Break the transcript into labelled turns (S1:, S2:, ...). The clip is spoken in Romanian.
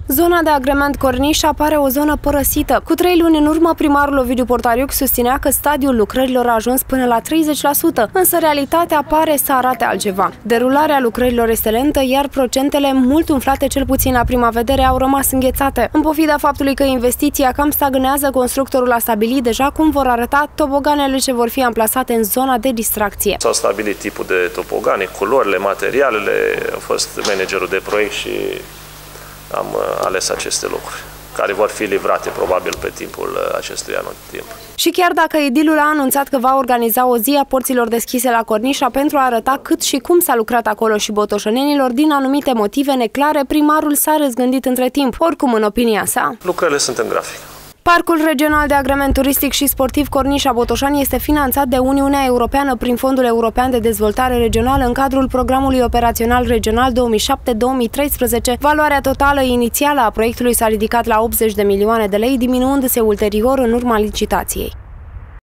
S1: Zona de agrement Cornișa pare o zonă părăsită. Cu 3 luni în urmă, primarul Ovidiu Portariuc susținea că stadiul lucrărilor a ajuns până la 30%, însă realitatea pare să arate altceva. Derularea lucrărilor este lentă, iar procentele, mult umflate cel puțin la prima vedere, au rămas înghețate. În pofida faptului că investiția cam stagnează, constructorul a stabilit deja cum vor arăta toboganele ce vor fi amplasate în zona de distracție.
S2: S-au stabilit tipul de tobogane, culorile, materialele, a fost managerul de proiect și am ales aceste lucruri, care vor fi livrate probabil pe timpul acestui timp.
S1: Și chiar dacă edilul a anunțat că va organiza o zi a porților deschise la Cornișa pentru a arăta cât și cum s-a lucrat acolo și botoșănenilor, din anumite motive neclare, primarul s-a răzgândit între timp, oricum în opinia sa.
S2: Lucrările sunt în grafic.
S1: Parcul regional de agrement turistic și sportiv Cornișa-Botoșani este finanțat de Uniunea Europeană prin Fondul European de Dezvoltare Regională în cadrul Programului Operațional Regional 2007-2013. Valoarea totală inițială a proiectului s-a ridicat la 80 de milioane de lei, diminuându-se ulterior în urma licitației.